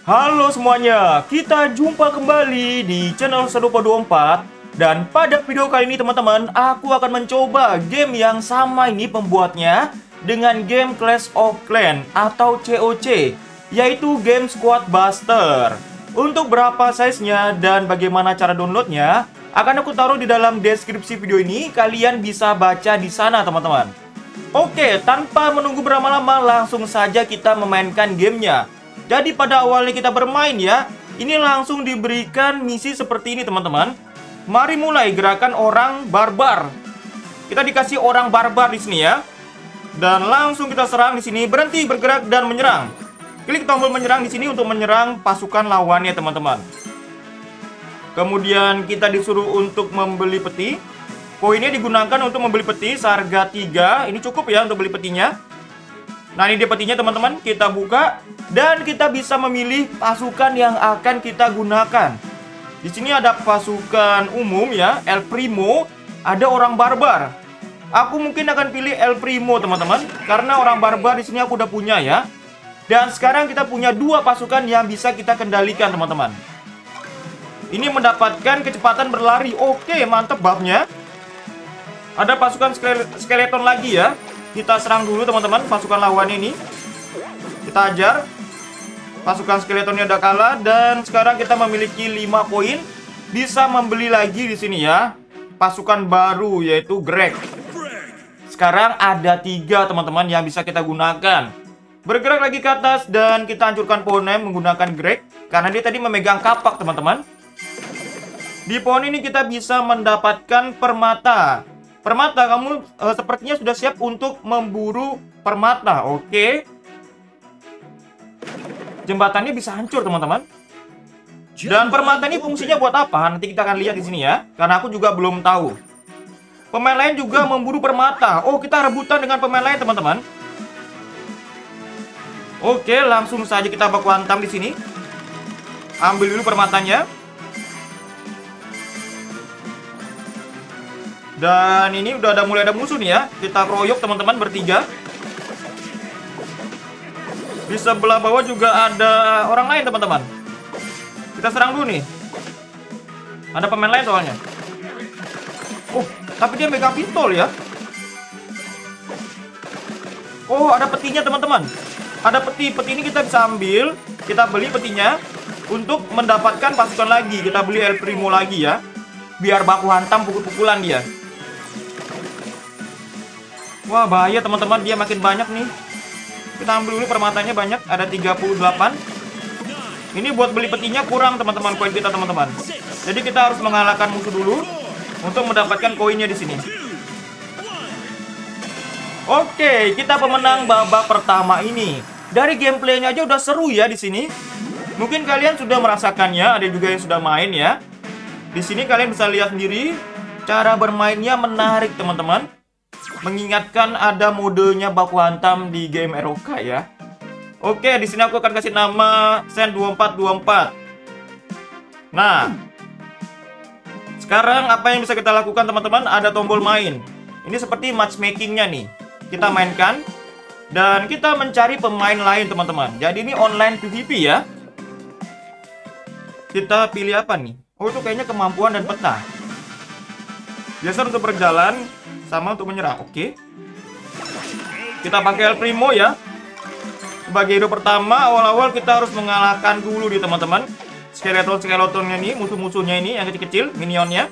Halo semuanya, kita jumpa kembali di channel Serupa24. Dan pada video kali ini teman-teman, aku akan mencoba game yang sama ini pembuatnya dengan game Clash of Clans atau COC, yaitu game Squad Buster. Untuk berapa size-nya dan bagaimana cara downloadnya akan aku taruh di dalam deskripsi video ini. Kalian bisa baca di sana teman-teman. Oke, tanpa menunggu berlama-lama langsung saja kita memainkan gamenya. Jadi pada awalnya kita bermain ya, ini langsung diberikan misi seperti ini teman-teman. Mari mulai gerakan orang barbar. Kita dikasih orang barbar di sini ya. Dan langsung kita serang di sini, berhenti bergerak dan menyerang. Klik tombol menyerang di sini untuk menyerang pasukan lawannya teman-teman. Kemudian kita disuruh untuk membeli peti. Koinnya digunakan untuk membeli peti seharga 3. Ini cukup ya untuk beli petinya. Nah, ini dia petinya teman-teman. Kita buka dan kita bisa memilih pasukan yang akan kita gunakan. Di sini ada pasukan umum ya, El Primo, ada orang barbar. Aku mungkin akan pilih El Primo teman-teman, karena orang barbar di sini aku udah punya ya. Dan sekarang kita punya 2 pasukan yang bisa kita kendalikan teman-teman. Ini mendapatkan kecepatan berlari. Oke, mantep buffnya. Ada pasukan skeleton lagi ya. Kita serang dulu teman-teman pasukan lawan ini. Kita ajar. Pasukan skeletonnya udah kalah. Dan sekarang kita memiliki 5 poin. Bisa membeli lagi di sini ya pasukan baru yaitu Greg. Sekarang ada 3 teman-teman yang bisa kita gunakan. Bergerak lagi ke atas dan kita hancurkan pohonnya menggunakan Greg, karena dia tadi memegang kapak teman-teman. Di pohon ini kita bisa mendapatkan permata. Permata, kamu sepertinya sudah siap untuk memburu permata. Oke. Jembatannya bisa hancur, teman-teman. Dan permata ini fungsinya buat apa? Nanti kita akan lihat di sini ya. Karena aku juga belum tahu. Pemain lain juga memburu permata. Oh, kita rebutan dengan pemain lain, teman-teman. Oke, langsung saja kita baku hantam di sini. Ambil dulu permatanya. Dan ini udah mulai ada musuh nih ya. Kita keroyok teman-teman bertiga. Di sebelah bawah juga ada orang lain teman-teman. Kita serang dulu nih. Ada pemain lain soalnya. Oh, tapi dia megang pistol ya. Oh, ada petinya teman-teman. Ada peti ini kita bisa ambil. Kita beli petinya untuk mendapatkan pasukan lagi. Kita beli El Primo lagi ya, biar baku hantam pukul-pukulan dia. Wah, bahaya teman-teman, dia makin banyak nih. Kita ambil dulu permatanya banyak, ada 38. Ini buat beli petinya kurang teman-teman koin kita teman-teman. Jadi kita harus mengalahkan musuh dulu untuk mendapatkan koinnya di sini. Oke, kita pemenang babak pertama ini. Dari gameplaynya aja udah seru ya di sini. Mungkin kalian sudah merasakannya, ada juga yang sudah main ya. Di sini kalian bisa lihat sendiri, cara bermainnya menarik teman-teman. Mengingatkan ada modenya baku hantam di game ROK ya. Oke, di sini aku akan kasih nama Sen2424. Nah, sekarang apa yang bisa kita lakukan teman-teman? Ada tombol main. Ini seperti matchmakingnya nih. Kita mainkan dan kita mencari pemain lain teman-teman. Jadi ini online PvP ya. Kita pilih apa nih? Oh, itu kayaknya kemampuan dan peta. Biasa untuk berjalan, sama untuk menyerang. Oke. Kita pakai El Primo ya. Sebagai hero pertama, awal-awal kita harus mengalahkan dulu nih teman-teman. Skeleton-skeletonnya nih, musuh-musuhnya ini yang kecil-kecil, minionnya.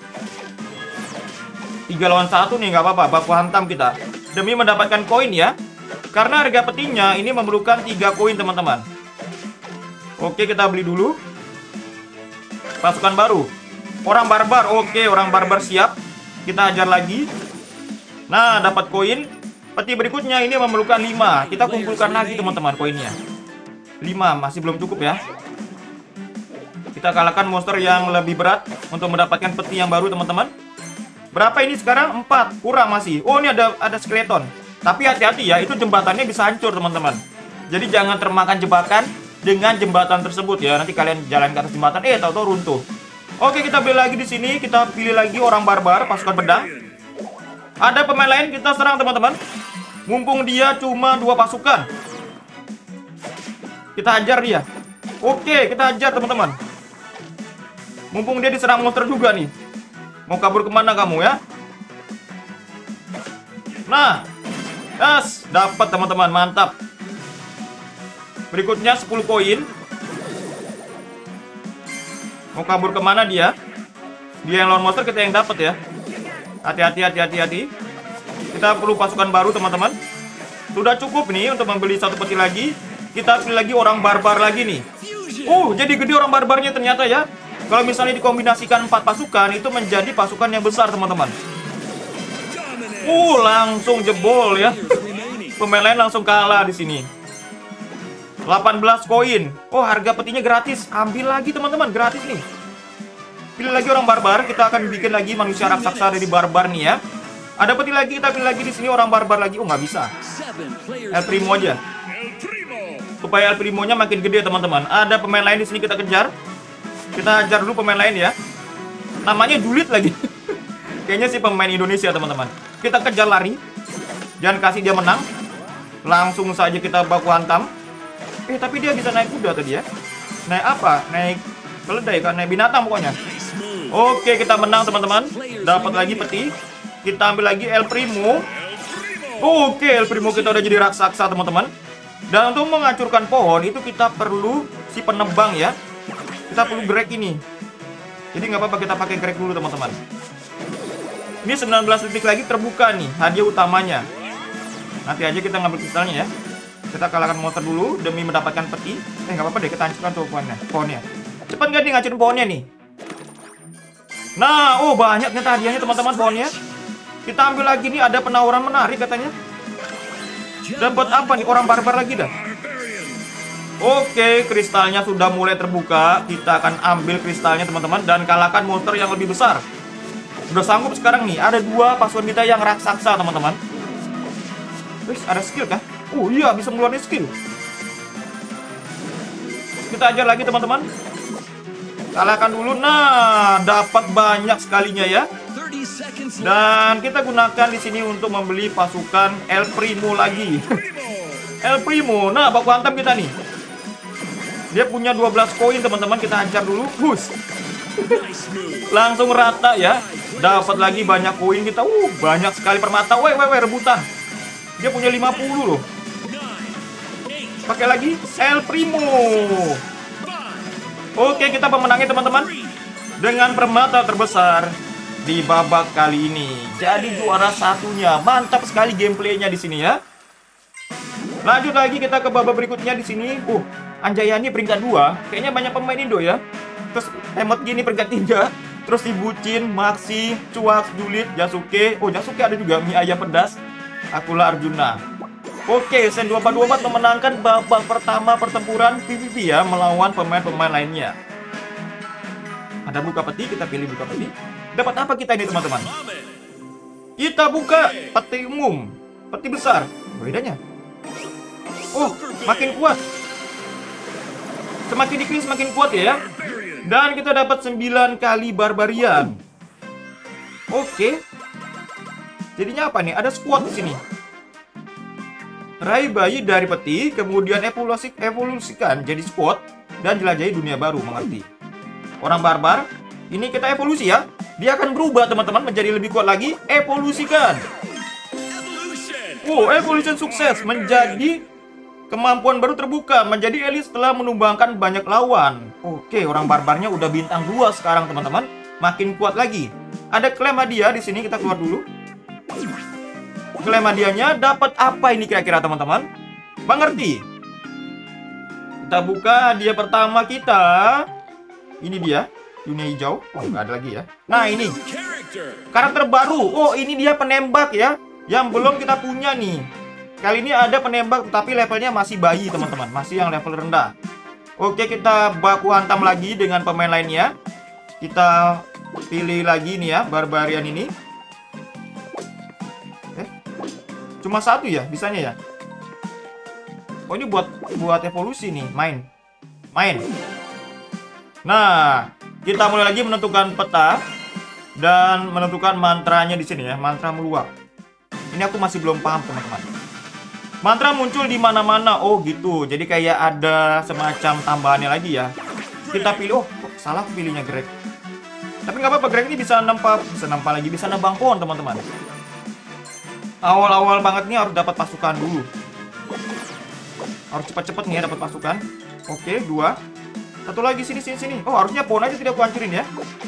3 lawan 1 nih, nggak apa-apa, baku hantam kita. Demi mendapatkan koin ya. Karena harga petinya ini memerlukan 3 koin teman-teman. Oke, kita beli dulu. Pasukan baru. Orang barbar, oke, orang barbar siap. Kita ajar lagi. Nah, dapat koin. Peti berikutnya ini memerlukan 5. Kita kumpulkan lagi teman-teman koinnya. 5, masih belum cukup ya. Kita kalahkan monster yang lebih berat untuk mendapatkan peti yang baru teman-teman. Berapa ini sekarang? 4, kurang masih. Oh, ini ada skeleton. Tapi hati-hati ya, itu jembatannya bisa hancur teman-teman. Jadi jangan termakan jebakan dengan jembatan tersebut ya. Nanti kalian jalan ke atas jembatan, tahu-tahu runtuh. Oke, kita beli lagi di sini. Kita pilih lagi orang barbar, pasukan pedang. Ada pemain lain, kita serang teman-teman. Mumpung dia cuma 2 pasukan. Kita hajar dia. Oke, kita hajar teman-teman. Mumpung dia diserang monster juga nih. Mau kabur kemana kamu ya? Nah, yes, dapat teman-teman, mantap. Berikutnya 10 koin. Mau kabur kemana dia? Dia yang lawan monster, kita yang dapat ya. Hati-hati. Kita perlu pasukan baru teman-teman. Sudah cukup nih untuk membeli satu peti lagi. Kita pilih lagi orang barbar lagi nih. Jadi gede orang barbarnya ternyata ya. Kalau misalnya dikombinasikan 4 pasukan, itu menjadi pasukan yang besar teman-teman. Langsung jebol ya. Pemain lain langsung kalah di sini. 18 koin. Harga petinya gratis. Ambil lagi teman-teman, gratis nih. Pilih lagi orang barbar. Kita akan bikin lagi manusia raksasa dari barbar nih ya. Ada peti lagi, kita pilih lagi di sini orang barbar lagi. Nggak bisa. El Primo aja. Supaya El Primonya makin gede teman-teman. Ada pemain lain di sini, kita kejar. Kita hajar dulu pemain lain ya. Namanya julid lagi. Kayaknya sih pemain Indonesia teman-teman. Kita kejar lari. Jangan kasih dia menang. Langsung saja kita baku hantam. Tapi dia bisa naik kuda tadi ya. Naik apa? Naik keledai kan? Naik binatang pokoknya. Oke, kita menang teman-teman. Dapat lagi peti. Kita ambil lagi El Primo. Oke, El Primo kita udah jadi raksasa teman-teman. Dan untuk menghancurkan pohon itu kita perlu si penebang ya. Kita perlu grek ini. Jadi nggak apa-apa kita pakai grek dulu teman-teman. Ini 19 detik lagi terbuka nih hadiah utamanya. Nanti aja kita ngambil kristalnya ya. Kita kalahkan monster dulu demi mendapatkan peti. Nggak apa-apa deh, kita hancurkan tuh pohonnya. Cepat nggak nih ngancurin pohonnya nih? Nah, banyak ternyata hadiahnya teman-teman pohonnya. Kita ambil lagi nih, ada penawaran menarik katanya. Dapat apa nih? Orang barbar lagi dah. Oke, kristalnya sudah mulai terbuka. Kita akan ambil kristalnya teman-teman dan kalahkan monster yang lebih besar. Udah sanggup sekarang nih. Ada 2 pasukan kita yang raksasa teman-teman. Wih, ada skill kah? Iya, bisa mengeluarkan skill. Kita ajar lagi teman-teman. Kalahkan dulu. Nah, dapat banyak sekalinya ya. Dan kita gunakan di sini untuk membeli pasukan El Primo lagi. El Primo. Nah, baku hantam kita nih. Dia punya 12 koin teman-teman. Kita hajar dulu. Langsung rata ya. Dapat lagi banyak koin kita. Banyak sekali permata. Rebutan. Dia punya 50 loh. Pakai lagi El Primo. Oke, kita pemenangnya teman-teman. Dengan permata terbesar di babak kali ini. Jadi juara satunya. Mantap sekali gameplaynya di sini ya. Lanjut lagi kita ke babak berikutnya di sini. Anjayani peringkat 2. Kayaknya banyak pemain Indo ya. Terus emot gini peringkat 3. Terus si Bucin, Maxi, Cuak, Julid, Jasuke. Jasuke ada juga. Mie ayam pedas. Akula Arjuna. Oke, Sen 2424 memenangkan babak pertama pertempuran PvP ya. Melawan pemain-pemain lainnya. Ada buka peti, kita pilih buka peti. Dapat apa kita ini teman-teman? Kita buka peti umum. Peti besar. Bedanya. Makin kuat. Semakin diklik semakin kuat ya. Dan kita dapat 9 kali barbarian. Oke. Jadinya apa nih? Ada squad di sini. Raih bayi dari peti, kemudian evolusikan jadi squad dan jelajahi dunia baru, mengerti? Orang barbar, ini kita evolusi ya. Dia akan berubah teman-teman menjadi lebih kuat lagi. Evolusikan. Evolution sukses. Menjadi kemampuan baru terbuka. Menjadi elit setelah menumbangkan banyak lawan. Oke, orang barbarnya udah bintang 2 sekarang teman-teman. Makin kuat lagi. Ada klaim hadiah di sini, kita keluar dulu. Klaim hadiahnya dapat apa ini kira-kira teman-teman? Mengerti? Kita buka hadiah pertama kita. Ini dia, dunia hijau. Nggak ada lagi ya. Nah, ini karakter baru. Ini dia penembak ya, yang belum kita punya nih. Kali ini ada penembak, tapi levelnya masih bayi teman-teman. Masih yang level rendah. Oke, kita baku hantam lagi dengan pemain lainnya. Kita pilih lagi nih ya, barbarian ini. Cuma 1 ya, bisanya ya. Ini buat evolusi nih, main. Nah, kita mulai lagi menentukan peta dan menentukan mantranya di sini ya, mantra meluap. Ini aku masih belum paham teman-teman. Mantra muncul di mana-mana. Oh gitu. Jadi kayak ada semacam tambahannya lagi ya. Kita pilih. Oh, kok salah aku pilihnya Greg. Tapi nggak apa-apa, Greg ini bisa nampak lagi, bisa nebang pohon teman-teman. Awal-awal banget nih harus dapat pasukan dulu. Harus cepat-cepat nih ya dapat pasukan. Oke, 2. Satu lagi sini. Oh, harusnya pohon aja tidak aku hancurin ya.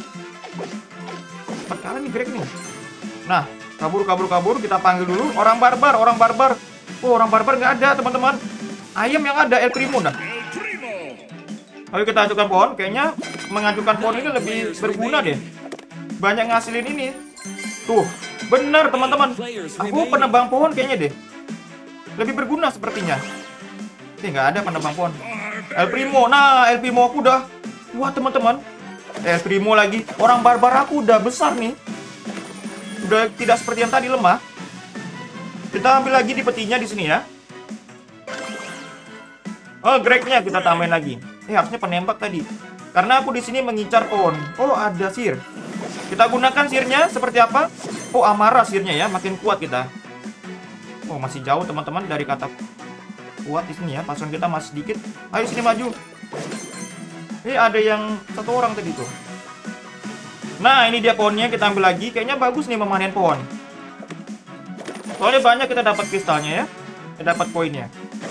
Cepat kali nih Greg nih. Nah, kabur. Kita panggil dulu orang barbar. Oh, orang barbar nggak ada teman-teman. Ayam yang ada El Primo dah. Ayo kita hancurkan pohon. Kayaknya menghancurkan pohon ini lebih berguna deh. Banyak ngasilin ini. Tuh, benar teman-teman. Aku penebang pohon kayaknya deh. Lebih berguna sepertinya. Nggak ada penebang pohon. El Primo. Nah, El Primo aku udah kuat teman-teman. El Primo lagi. Orang barbar aku udah besar nih. Udah tidak seperti yang tadi lemah. Kita ambil lagi di petinya di sini ya. Oh, Gregnya kita tambahin lagi. Harusnya penembak tadi. Karena aku di sini mengincar pohon. Oh, ada sihir. Kita gunakan sihirnya seperti apa? Oh, amarah sihirnya ya, makin kuat kita. Oh, masih jauh teman-teman dari kata kuat di sini ya. Pasukan kita masih sedikit. Ayo sini maju. Ada yang satu orang tadi tuh. Nah, ini dia pohonnya, kita ambil lagi. Kayaknya bagus nih memanen pohon. Soalnya banyak kita dapat kristalnya ya. Kita dapat poinnya.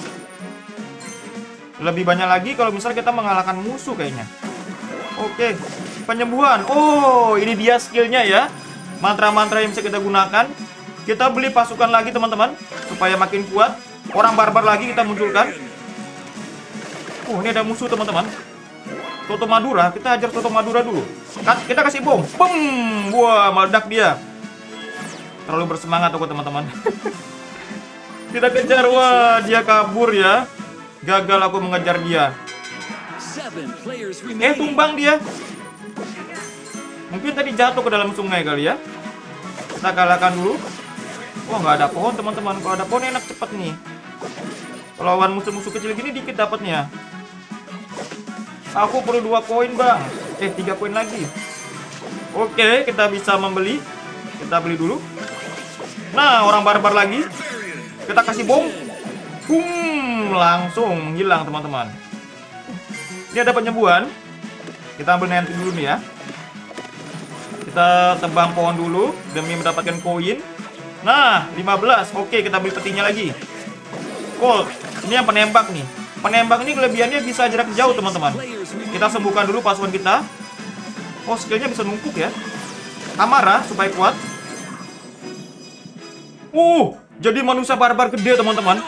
Lebih banyak lagi kalau misalnya kita mengalahkan musuh kayaknya. Oke, penyembuhan. Oh, ini dia skillnya ya. Mantra-mantra yang bisa kita gunakan. Kita beli pasukan lagi teman-teman, supaya makin kuat. Orang barbar lagi kita munculkan. Oh, ini ada musuh teman-teman. Soto Madura, kita ajar Soto Madura dulu. Kita kasih bom. Bum, wah meledak dia. Terlalu bersemangat aku teman-teman. Kita kejar, wah dia kabur ya. Gagal aku mengejar dia. Tumbang dia. Mungkin tadi jatuh ke dalam sungai kali ya. Kita kalahkan dulu. Wah, nggak ada pohon teman-teman. Kalau ada pohon enak cepet nih. Kalau lawan musuh-musuh kecil gini dikit dapatnya. Aku perlu 2 koin bang. 3 koin lagi. Oke, kita bisa membeli. Kita beli dulu. Nah, orang barbar lagi. Kita kasih bom. Langsung menghilang teman-teman. Ini ada penyembuhan. Kita ambil nanti dulu nih ya. Kita tebang pohon dulu demi mendapatkan koin. Nah, 15. Oke, kita beli petinya lagi. Cool. Ini yang penembak nih. Penembak ini kelebihannya bisa jarak jauh teman-teman. Kita sembuhkan dulu pasukan kita. Oh, skillnya bisa numpuk ya. Amarah supaya kuat. Jadi manusia barbar gede teman-teman.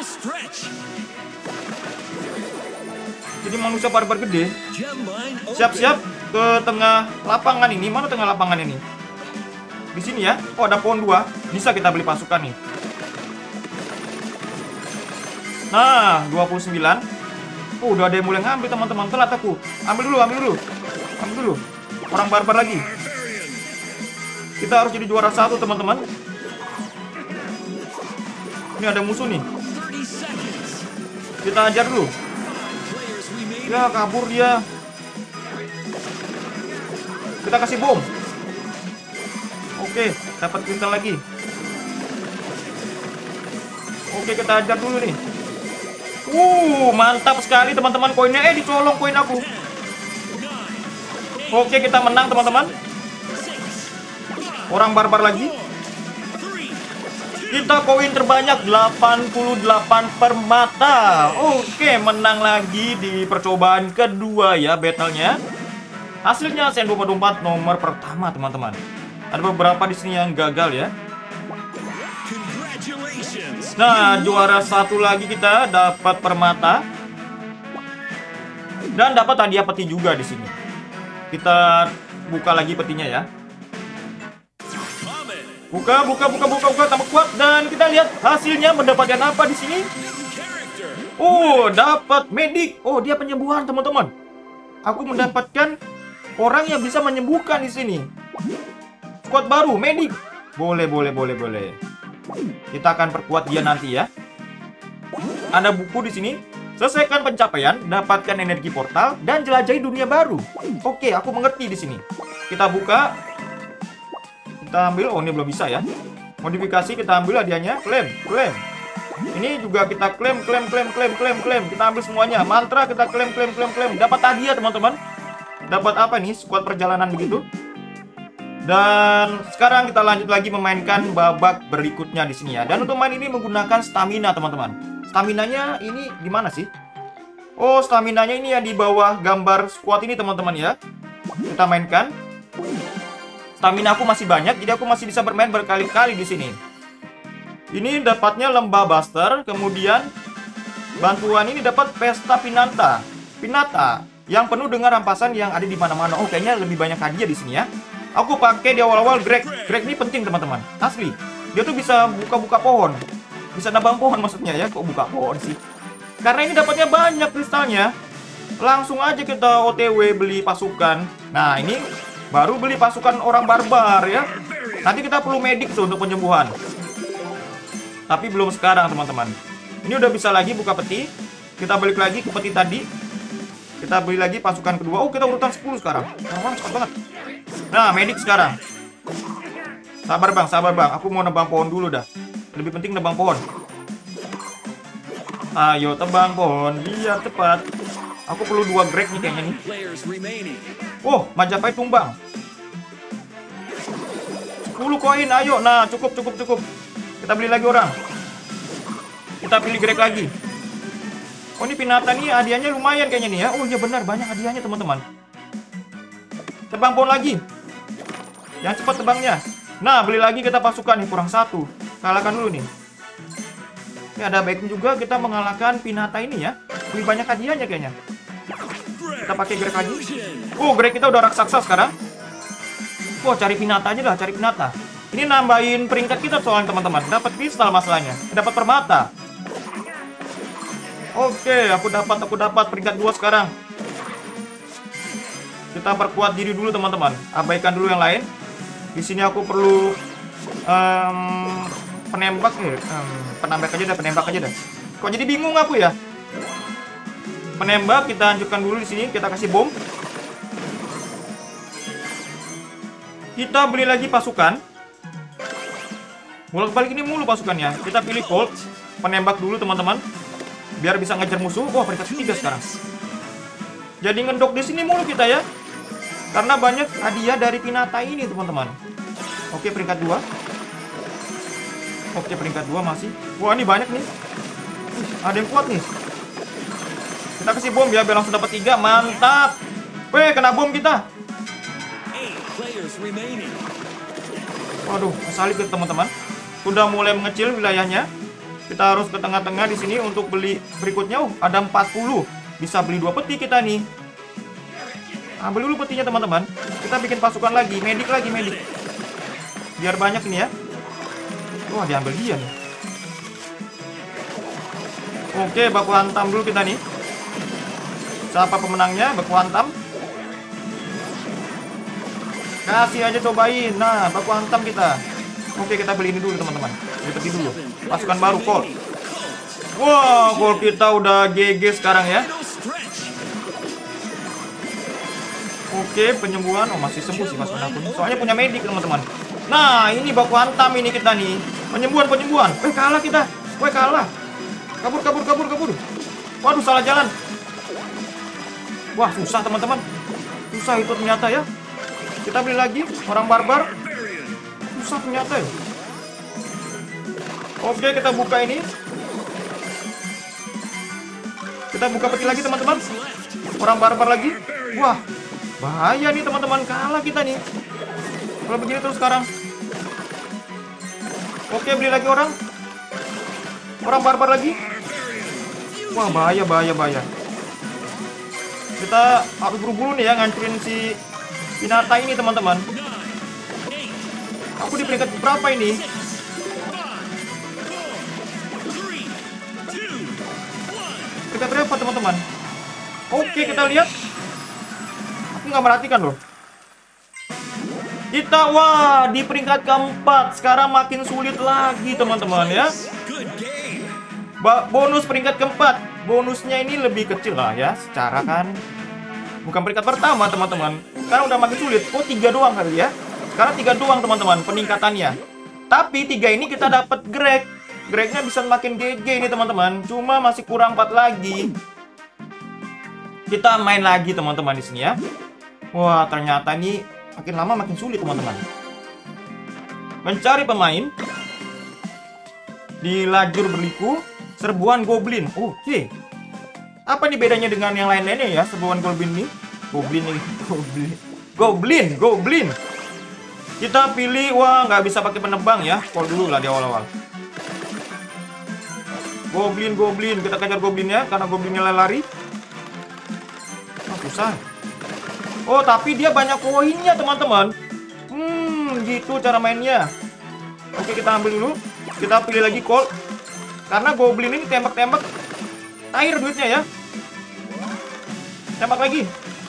Jadi manusia barbar gede. Siap-siap ke tengah lapangan ini. Mana tengah lapangan ini? Di sini ya. Oh, ada pohon 2. Bisa kita beli pasukan nih. Nah, 29. Udah ada yang mulai ngambil teman-teman. Telat aku. Ambil dulu. Orang barbar lagi. Kita harus jadi juara 1 teman-teman. Ini ada musuh nih. Kita ajar dulu. Ya, kabur dia. Kita kasih bom. Oke, dapat kristal lagi. Oke, kita ajar dulu nih. Mantap sekali teman-teman koinnya. Dicolong koin aku. Oke, kita menang teman-teman. Orang barbar lagi. Kita koin terbanyak 88 permata. Oke, menang lagi di percobaan kedua ya battle-nya. Hasilnya Sen24 nomor pertama teman-teman. Ada beberapa di sini yang gagal ya. Nah, juara 1 lagi kita dapat permata. Dan dapat hadiah peti juga di sini. Kita buka lagi petinya ya. Buka, tambah kuat dan kita lihat hasilnya mendapatkan apa di sini. Dapat medik. Dia penyembuhan teman-teman. Aku mendapatkan orang yang bisa menyembuhkan di sini. Squad baru, medik. Boleh. Kita akan perkuat dia nanti ya. Ada buku di sini. Selesaikan pencapaian, dapatkan energi portal dan jelajahi dunia baru. Oke, aku mengerti di sini. Kita buka. Kita ambil, ini belum bisa ya. Modifikasi kita ambil hadiahnya. Klaim. Ini juga kita klaim. Kita ambil semuanya. Mantra kita klaim. Dapat hadiah teman-teman. Dapat apa nih? Squad perjalanan begitu. Dan sekarang kita lanjut lagi memainkan babak berikutnya di sini ya. Dan untuk main ini menggunakan stamina teman-teman. Staminanya ini di mana sih? Oh, staminanya ini ya di bawah gambar squad ini teman-teman ya. Kita mainkan. Stamina aku masih banyak, jadi aku masih bisa bermain berkali-kali di sini. Ini dapatnya lembah Buster, kemudian bantuan ini dapat pesta Pinata yang penuh dengan rampasan yang ada di mana-mana. Oh, kayaknya lebih banyak hadiah di sini ya. Aku pakai di awal-awal Greg ini penting teman-teman, asli. Dia tuh bisa buka-buka pohon, bisa nabang pohon maksudnya ya. Kok buka pohon sih? Karena ini dapatnya banyak kristalnya. Langsung aja kita OTW beli pasukan. Nah, ini baru beli pasukan orang barbar ya. Nanti kita perlu medik tuh untuk penyembuhan. Tapi belum sekarang teman-teman. Ini udah bisa lagi buka peti. Kita balik lagi ke peti tadi. Kita beli lagi pasukan kedua. Oh, kita urutan 10 sekarang. Wah, cepat banget. Nah, medik sekarang. Sabar bang. Aku mau nebang pohon dulu dah. Lebih penting nebang pohon. Ayo tebang pohon, biar cepat. Aku perlu 2 Greg nih kayaknya nih. Oh, Majapahit tumbang. 10 koin, ayo. Nah, cukup. Kita beli lagi orang. Kita pilih Greg lagi. Oh, ini Pinata nih hadiahnya lumayan kayaknya nih ya. Oh iya benar, banyak hadiahnya teman-teman. Tebang pohon lagi. Yang cepat tebangnya. Nah, beli lagi kita pasukan nih, kurang 1. Kalahkan dulu nih. Ini ada baiknya juga kita mengalahkan Pinata ini ya. Lebih banyak hadiahnya kayaknya. Kita pakai Greg lagi. Oh, Greg kita udah raksasa sekarang. Oh, cari Pinata aja dah, cari Pinata. Ini nambahin peringkat kita soalnya teman-teman. Dapat kristal masalahnya. Dapat permata. Oke, aku dapat peringkat 2 sekarang. Kita perkuat diri dulu teman-teman. Abaikan dulu yang lain. Di sini aku perlu penembak ya. Penembak aja dah. Kok jadi bingung aku ya? Penembak kita hancurkan dulu di sini. Kita kasih bom. Kita beli lagi pasukan. Bolak-balik ini mulu pasukannya. Kita pilih Colt. Penembak dulu teman-teman. Biar bisa ngejar musuh. Wah, peringkat 3 sekarang. Jadi ngedok di sini mulu kita ya. Karena banyak hadiah dari Pinata ini teman-teman. Oke, peringkat 2. Oke, peringkat 2 masih. Wah, ini banyak nih. Ada yang kuat nih. Kita kasih bom ya, biar langsung dapat 3. Mantap. Weh, kena bom kita. Waduh, salib ya teman-teman. Sudah mulai mengecil wilayahnya. Kita harus ke tengah-tengah di sini untuk beli berikutnya. Ada 40. Bisa beli 2 peti kita nih. Ambil dulu petinya teman-teman. Kita bikin pasukan lagi, medik. Biar banyak ini ya. Wah, diambil dia nih. Oke, baku hantam dulu kita nih. Siapa pemenangnya? Baku hantam. Kasih aja, cobain. Nah, baku hantam kita. Oke, kita beli ini dulu teman-teman. Beli peti dulu. Pasukan baru, Colt. Wah, Colt kita udah GG sekarang ya. Oke, penyembuhan. Oh, masih sembuh sih pasukan aku. Soalnya punya medik teman-teman. Nah, ini baku hantam ini kita nih. Penyembuhan. Kalah kita. Kalah. Kabur. Waduh, salah jalan. Wah, susah teman-teman. Susah itu ternyata ya. Kita beli lagi orang barbar. Susah ternyata ya. Oke, kita buka ini. Kita buka peti lagi teman-teman. Orang barbar lagi. Wah, bahaya nih teman-teman. Kalah kita nih kalau begini terus sekarang. Oke, beli lagi orang barbar lagi. Wah, bahaya. Kita harus buru-buru nih ya ngancurin si Pinata ini teman-teman. Aku di peringkat berapa ini? Peringkat berapa teman-teman? Oke, kita lihat. Aku nggak merhatikan loh. Kita, wah, di peringkat keempat. Sekarang makin sulit lagi teman-teman ya. Bonus peringkat keempat. Bonusnya ini lebih kecil lah ya. Secara kan bukan peringkat pertama teman-teman. Sekarang udah makin sulit. Oh, 3 doang kali ya. Sekarang 3 doang teman-teman peningkatannya. Tapi 3 ini kita dapat Greg. Gregnya bisa makin GG ini teman-teman. Cuma masih kurang 4 lagi. Kita main lagi teman-teman di sini ya. Wah, ternyata ini makin lama makin sulit teman-teman. Mencari pemain di lajur berliku, serbuan goblin. Oke. Apa nih bedanya dengan yang lain-lainnya ya, serbuan goblin nih? Goblin nih, goblin. Kita pilih, wah nggak bisa pakai penebang ya. Call dulu lah di awal-awal. Goblin, kita kejar goblinnya karena goblinnya lari. Susah. Oh, tapi dia banyak koinnya teman-teman. Gitu cara mainnya. Oke, kita ambil dulu. Kita pilih lagi Colt. Karena goblin ini tembak-tembak air duitnya ya. Tembak lagi.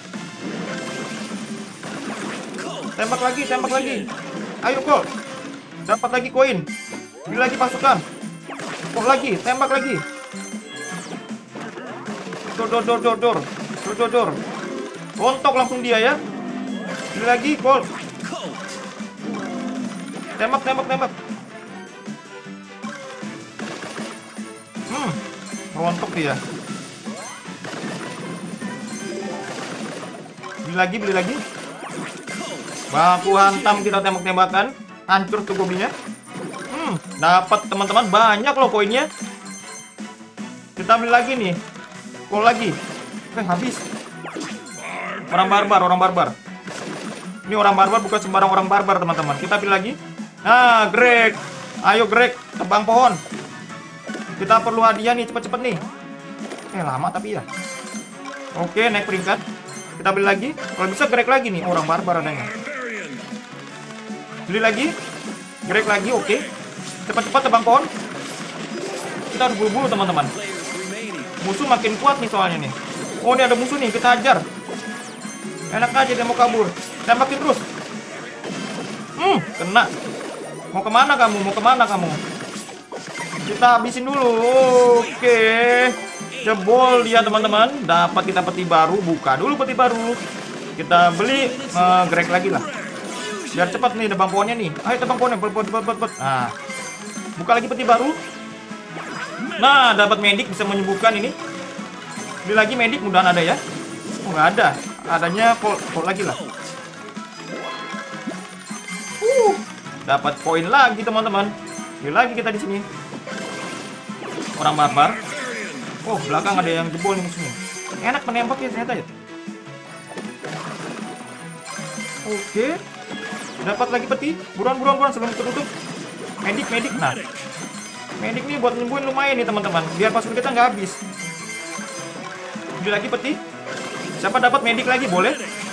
Tembak lagi. Ayo Colt. Dapat lagi koin. Pilih lagi pasukan. Colt lagi, tembak lagi. Dor. Rontok langsung dia ya. Pilih lagi Colt. Tembak. Rontok dia. Beli lagi. Baku hantam, kita tembak-tembakan. Hancur tuh goblinnya. Dapat teman-teman, banyak loh koinnya. Kita beli lagi nih. Call lagi. Habis. Orang barbar. Ini orang barbar, bukan sembarang orang barbar teman-teman. Kita pilih lagi. Nah, Greg. Ayo Greg, tebang pohon. Kita perlu hadiah nih, cepet-cepet nih. Lama tapi ya. Oke, naik peringkat. Kita beli lagi. Kalau bisa Greg lagi nih, orang barbar adanya. Beli lagi. Greg lagi, oke. Cepat-cepat tebang pohon. Kita harus buru-buru teman-teman. Musuh makin kuat nih soalnya nih. Oh, ini ada musuh nih, kita hajar. Enak aja dia mau kabur. Tembakin terus. Kena. Mau kemana kamu? Kita habisin dulu. Oke. Jebol dia teman-teman. Dapat kita peti baru. Buka dulu peti baru. Kita beli Greg lagi lah. Biar cepat nih tebang pohonnya nih. Ayo tebang pohonnya. Nah. Buka lagi peti baru. Nah, dapat medik bisa menyembuhkan ini. Beli lagi medik, mudahan ada ya. Oh, nggak ada. Adanya Colt lagi lah. Dapat poin lagi teman-teman. Beli lagi kita di sini. Orang barbar. Oh, belakang ada yang jebol nih musuhnya. Enak menembak ya ternyata ya. Oke. Dapat lagi peti. Buruan sebelum tertutup. Medik. Nah. Medik nih buat nyembuhin lumayan nih teman-teman. Biar pasukan kita nggak habis. Beli lagi peti. Siapa dapat medik lagi boleh.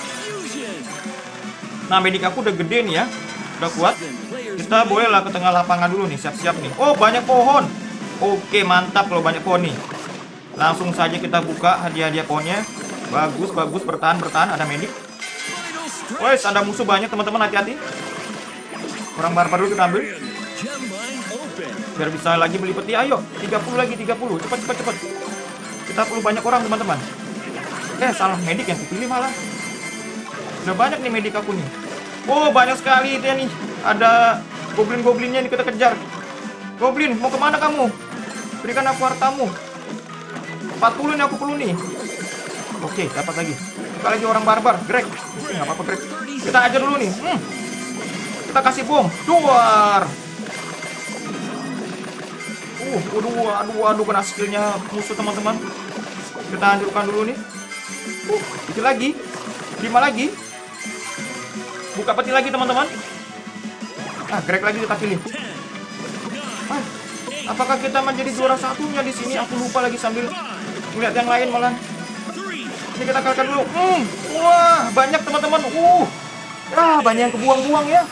Nah, medik aku udah gede nih ya. Udah kuat. Kita bolehlah ke tengah lapangan dulu nih. Siap-siap nih. Oh, banyak pohon. Oke, mantap kalau banyak pohon nih. Langsung saja kita buka hadiah-hadiah pohonnya. Bagus. Bertahan. Ada medik. Wes, ada musuh banyak teman-teman, hati-hati. Orang barbar dulu kita ambil. Biar bisa lagi beli peti. Ayo, 30 lagi. Cepat. Kita perlu banyak orang teman-teman. Salah medik yang kupilih malah. Udah banyak nih medik aku nih. Oh, banyak sekali itu ya nih. Ada goblin-goblinnya nih kita kejar. Goblin, mau kemana kamu? Berikan aku hartamu. 40 nih aku perlu nih. Oke, dapat lagi. Buka lagi orang barbar. Greg. Nggak apa-apa Greg. Kita ajar dulu nih. Kita kasih bom. Duar. Aduh, kena skillnya musuh teman-teman. Kita hancurkan dulu nih. Dikit lagi. 5 lagi. Buka peti lagi teman-teman. Greg lagi kita pilih. Apakah kita menjadi juara satunya di sini? Aku lupa lagi sambil melihat yang lain malah. Ini kita kalahkan dulu. Wah, banyak teman-teman. Banyak yang kebuang-buang ya.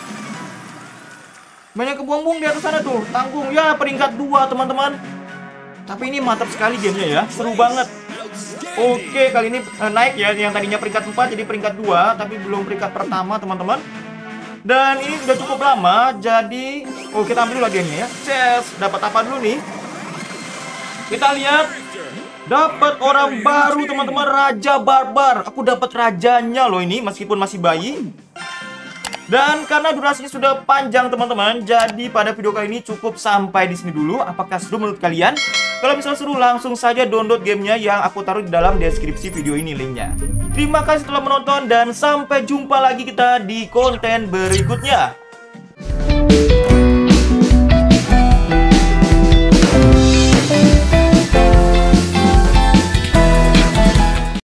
Banyak kebuang-buang di atas sana tuh. Tanggung ya, peringkat 2 teman-teman. Tapi ini mantap sekali gamenya ya. Seru banget. Oke, kali ini naik ya. Yang tadinya peringkat 4 jadi peringkat 2. Tapi belum peringkat pertama teman-teman. Dan ini udah cukup lama. Jadi, kita ambil dulu gamenya ya. Dapat apa dulu nih? Kita lihat. Dapat orang baru teman-teman. Raja Barbar. Aku dapat rajanya loh ini. Meskipun masih bayi. Dan karena durasinya sudah panjang teman-teman, jadi pada video kali ini cukup sampai di sini dulu. Apakah seru menurut kalian? Kalau misalnya seru, langsung saja download gamenya yang aku taruh di dalam deskripsi video ini linknya. Terima kasih telah menonton dan sampai jumpa lagi kita di konten berikutnya.